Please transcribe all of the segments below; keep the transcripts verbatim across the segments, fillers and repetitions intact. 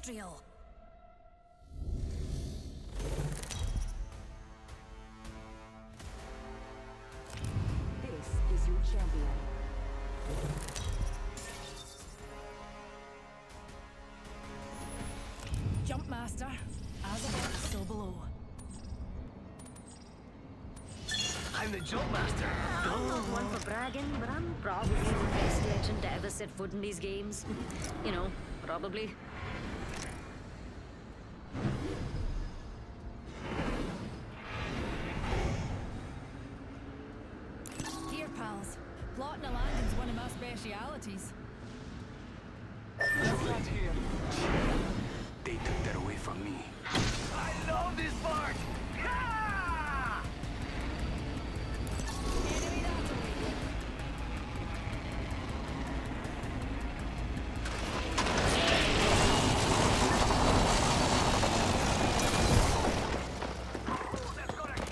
Industrial. This is your champion. Jump master, as above, so below. I'm the jump master. I'm not one for bragging, but I'm probably the best legend to ever set foot in these games. You know, probably. Here, pals. Plotting a landing's one of my specialities. Right here. They took that away from me. I love this part! Yeah! Enemy that's away. Let's go there.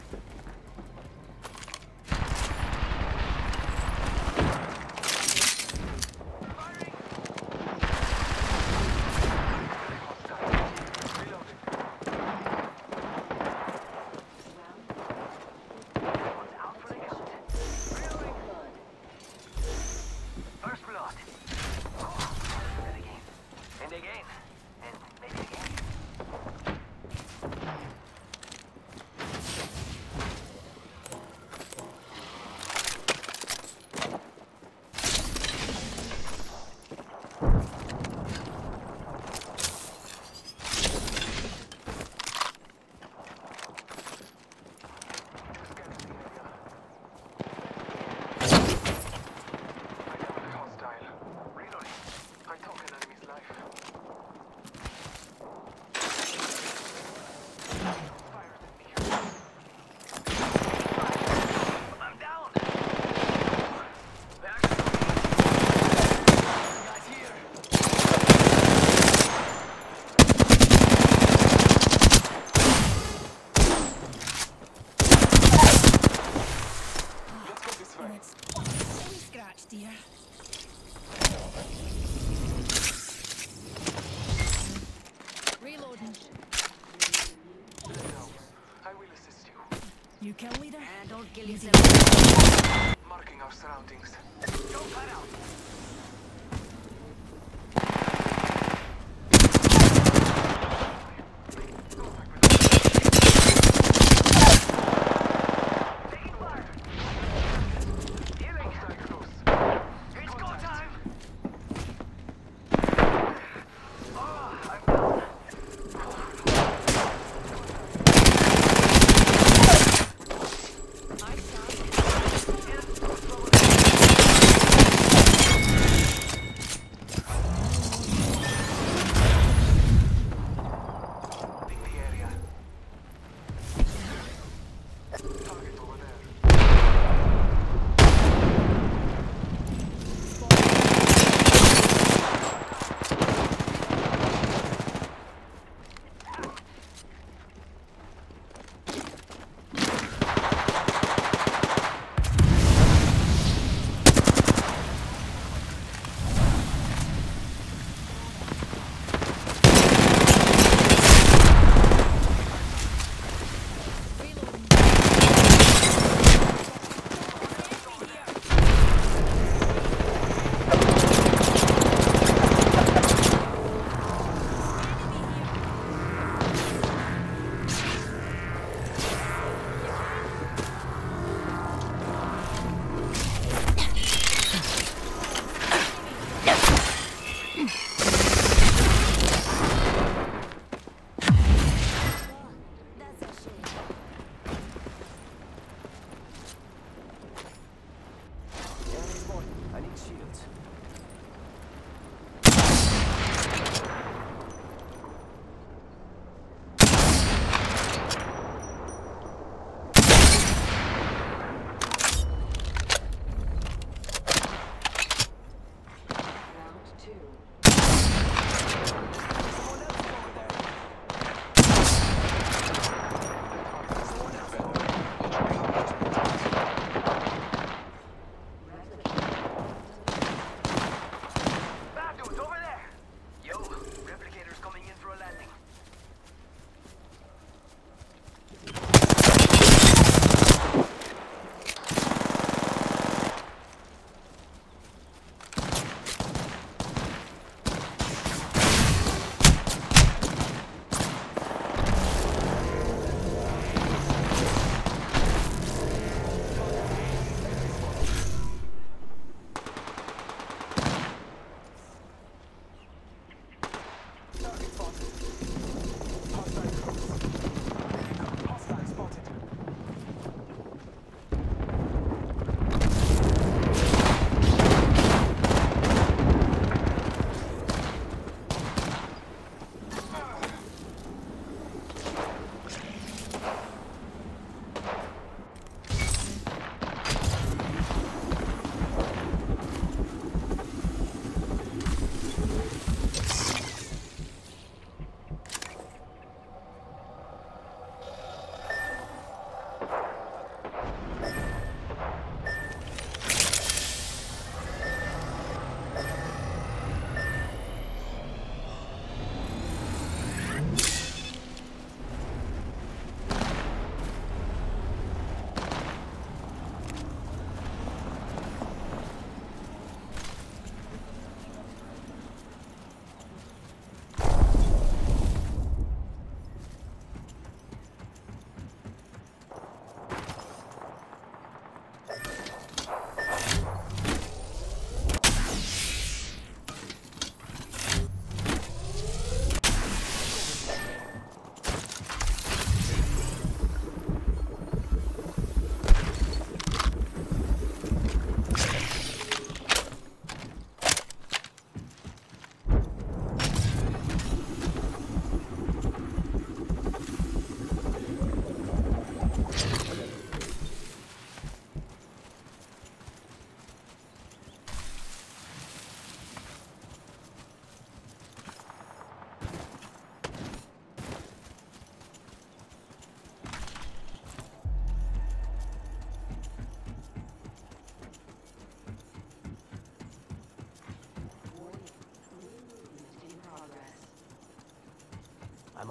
First blood. And again. And again. And maybe again. I'm down. Back. Guys here. Let's go this way. And it's silly scratch, dear. Reloading. No, I will assist you. You kill leader? And don't kill Easy. yourself. Marking our surroundings. Don't cut out. Taking fire. Healing. It's go time. Oh, I'm down. I shot.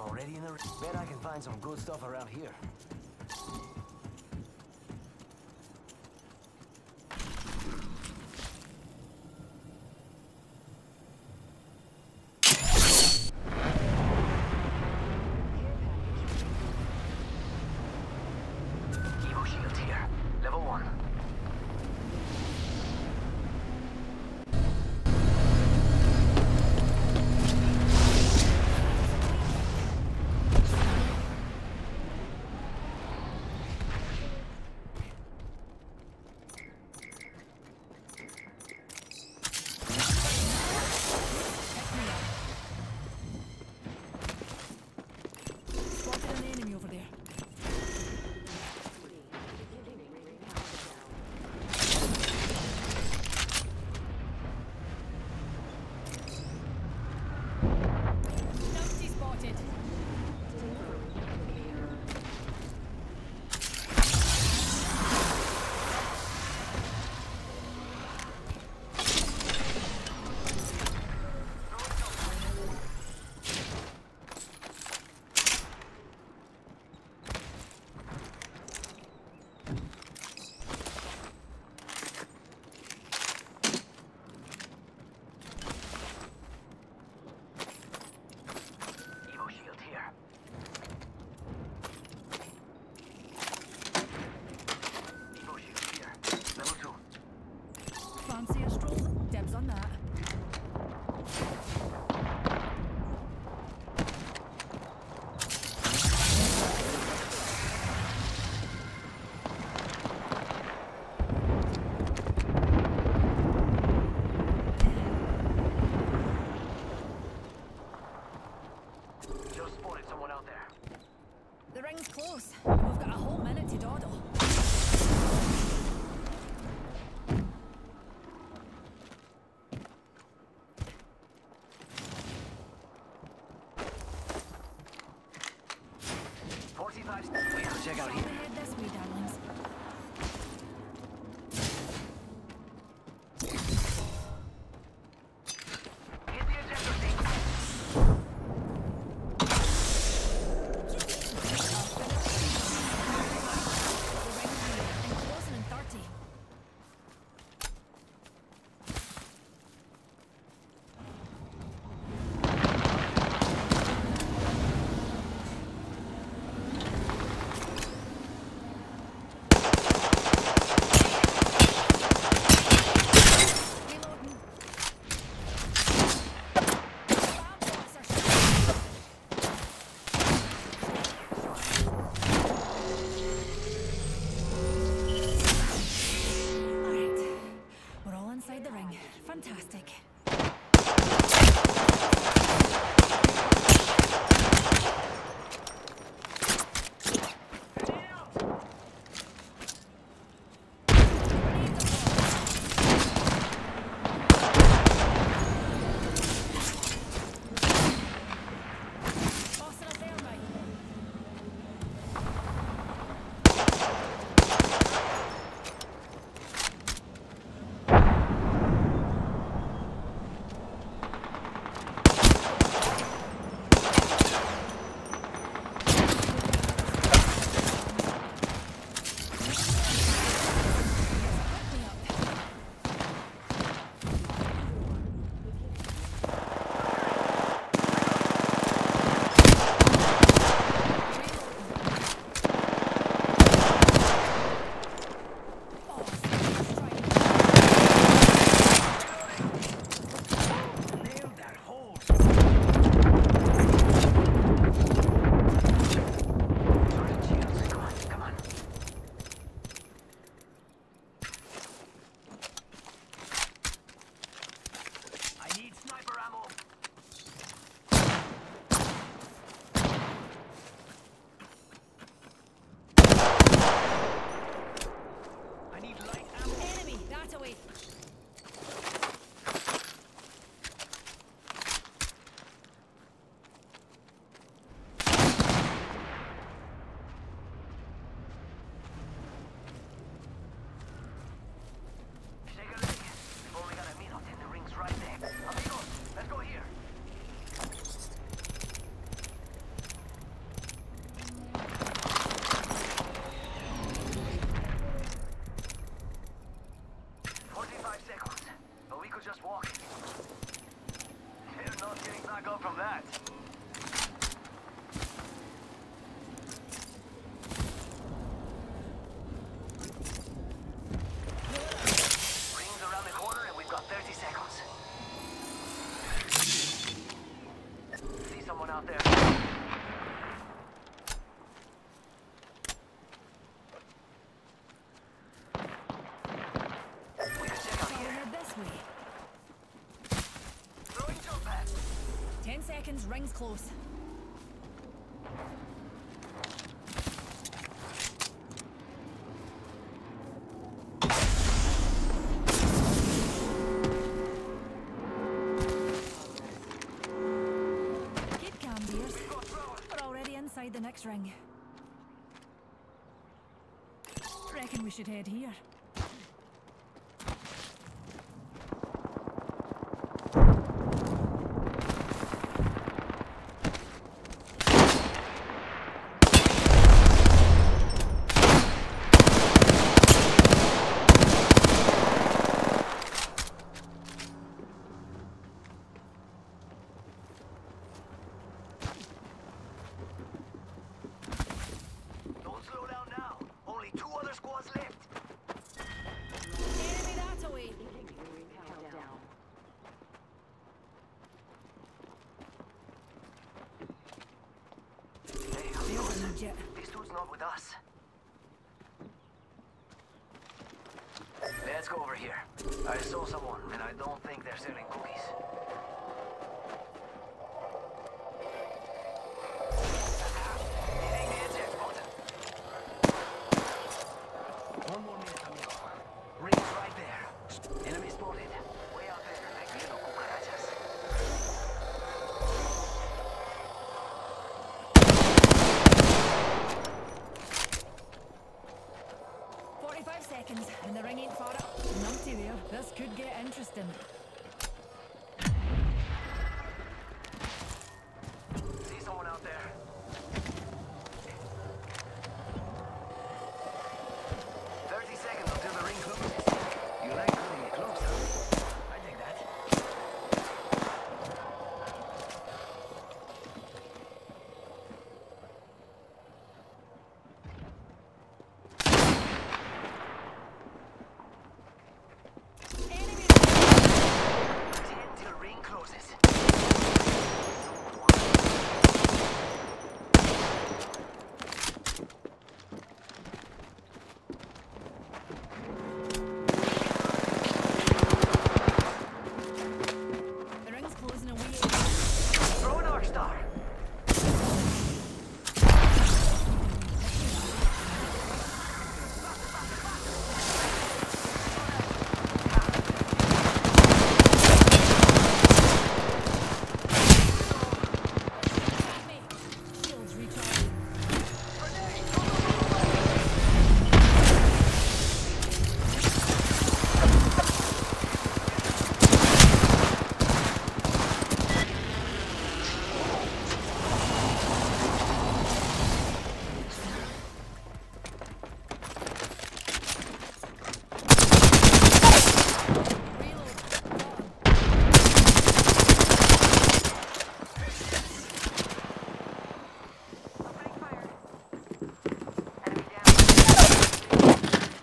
already in the... Bet I can find some good stuff around here. Evo shield here. Level one. Close. We've got a whole minute to dawdle. forty-five. Wait, check out here. Head this way, darlings. Hit the ejector seat. Fantastic. just walking. They're not getting back up from that. Rings around the corner and we've got thirty seconds. See someone out there. We can check out I'll here. head this way. Throwing jump pads. Ten seconds, rings close. Keep calm, dears. We're already inside the next ring. Reckon we should head here. Don't slow down now. Only two other squads left. Enemy that away. Countdown. Hey, how's it There's going? a legit. This dude's not with us. Let's go over here. I saw someone, and I don't think they're selling cookies. Hitting the eject button. One more minute, amigo. Ring's right there. Enemy spotted. Way out there, like little cucarachas. Forty-five seconds, and the ring ain't far up. Numpty there. This could get interesting. See someone out there? Thirty seconds until the ring closes. You like cutting it close, huh? I dig that. Enemy! Ten till ring closes. The ring's closing away. Throw an arc star. At me. Shields recharging. Reload. Opening fire. Enemy down.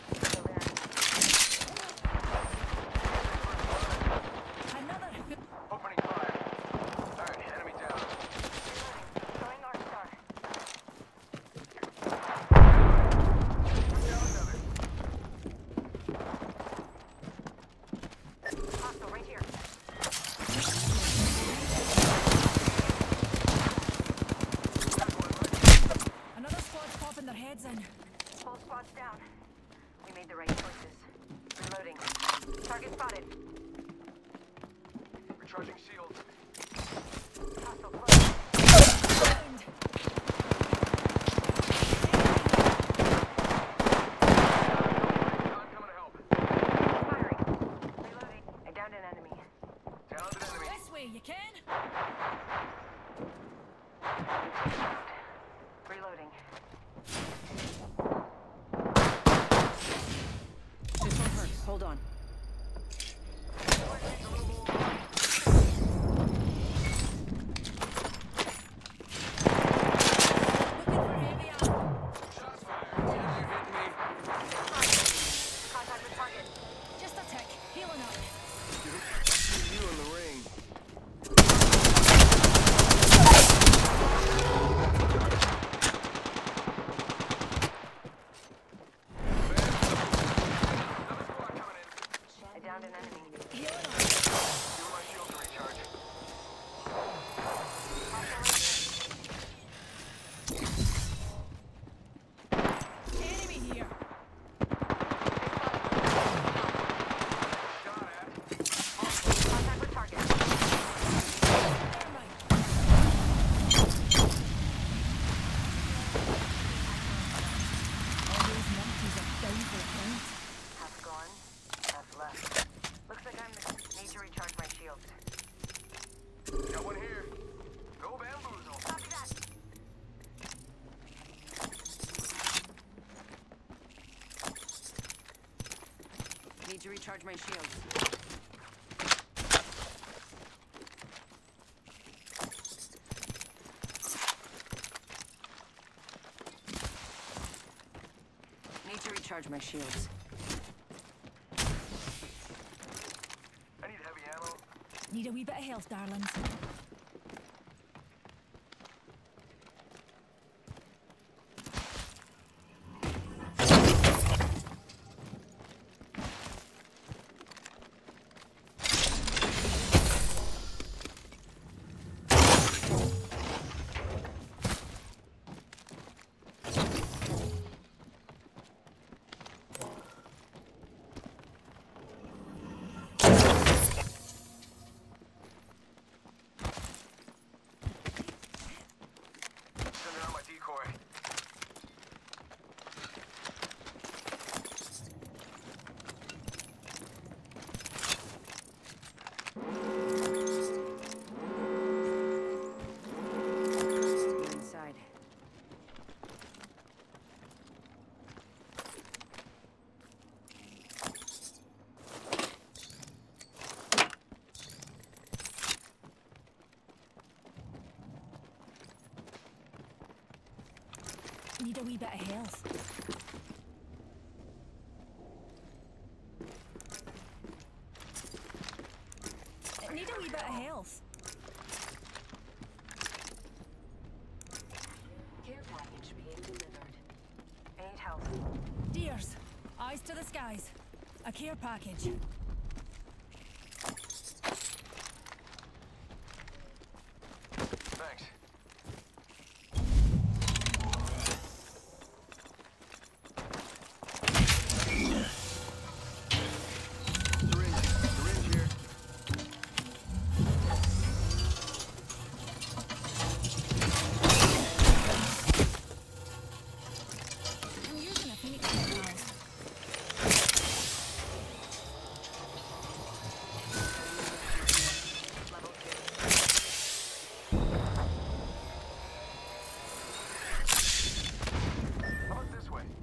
Another. Opening fire. Alright, enemy down. Throwing arc star. Hostile right here. Another squad's popping their heads in. Whole squad's down. We made the right choices. Reloading. Target spotted. Recharging shields. Hostile close. Found. I'm coming to help. Firing. Reloading. I downed an enemy. Downed an enemy. This way, you can? Reloading. This one hurts. Hold on. Enemy Found an enemy. Healing up. Do my shield to recharge. Enemy here. Got it. Contact with target. Never mind. All those monkeys are down for the count. Half gone, half left. Looks like I'm need to recharge my shields. Got one here. Go bamboozle. Copy that. Need to recharge my shields. Need to recharge my shields. I need heavy ammo. Need a wee bit of health, darlings. Sending out my decoy. Inside. Need a wee bit of health. Need a wee bit of health. Care package being delivered. I need help. Dears, eyes to the skies. A care package. Thanks. Syringe. Syringe here. I'm using a phoenix kit, Level two. How about this way?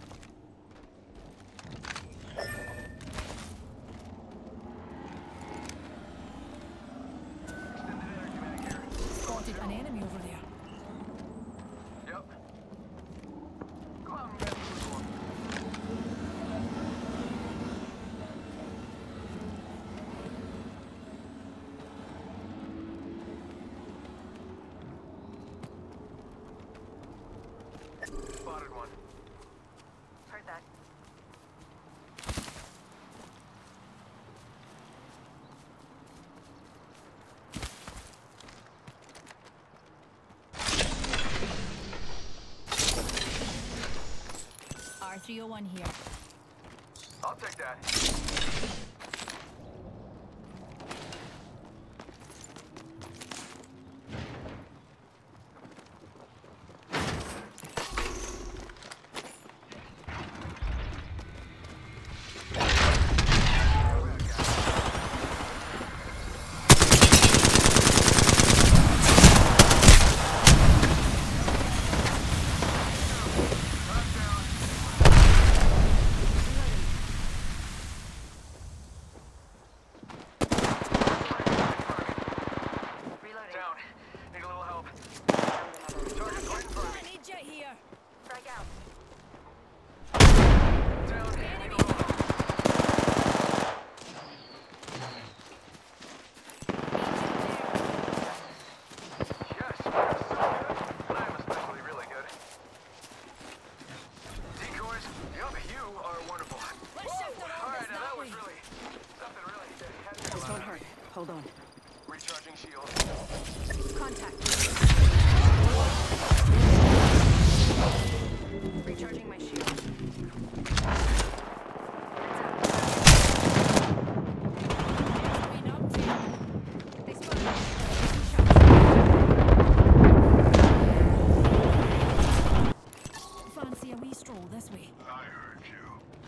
Extended energy mag here. Spotted an enemy over there. Yep. Go out and bamboozle. Spotted one. Heard that. R three oh one here. I'll take that. Won't hurt. Hold on. Recharging shield. Contact. Recharging my shield. They spotted me. Fancy a wee stroll this way. I heard you.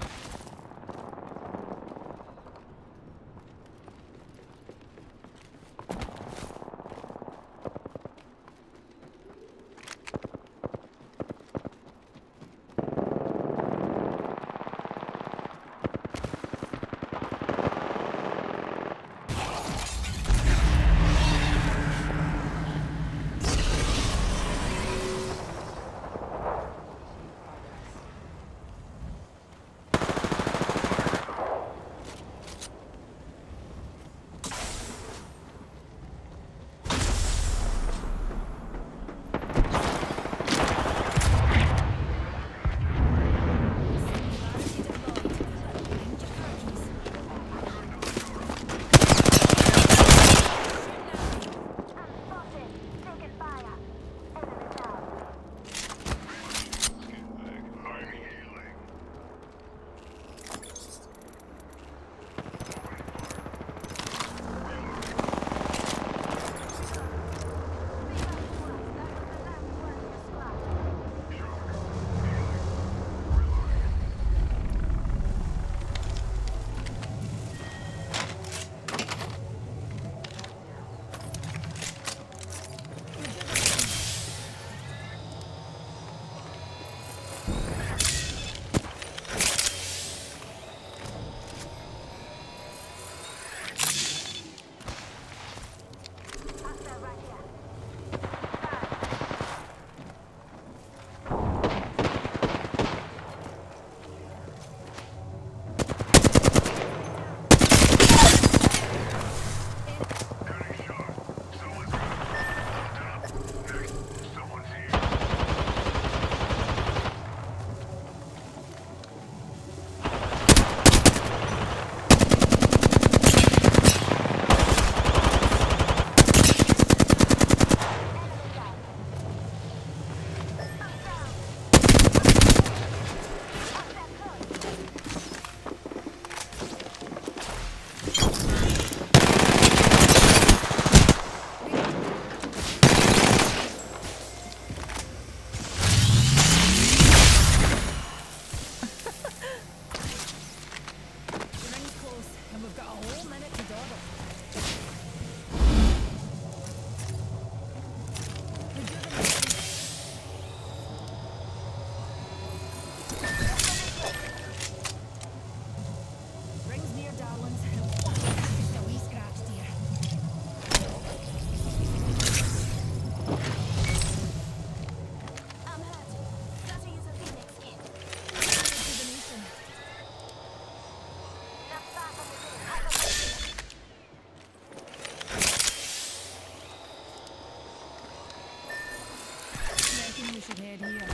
should head here.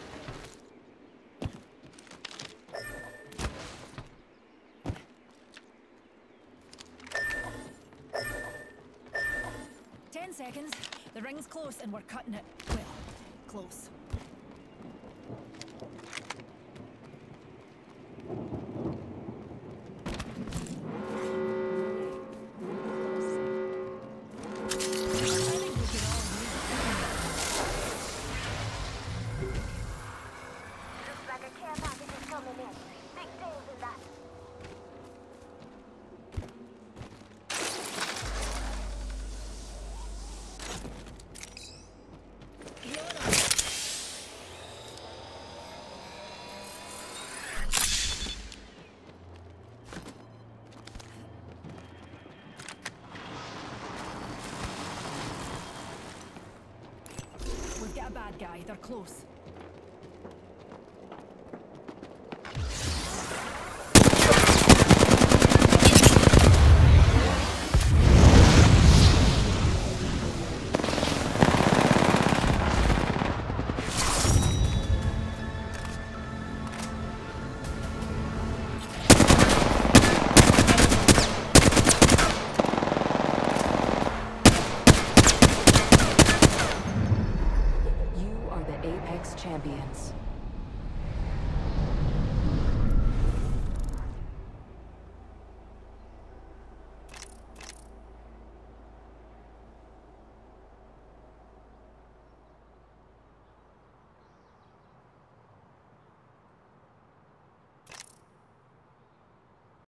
Ten seconds. The ring's close and we're cutting it. Well, close. We've got a bad guy. They're close. Apex champions.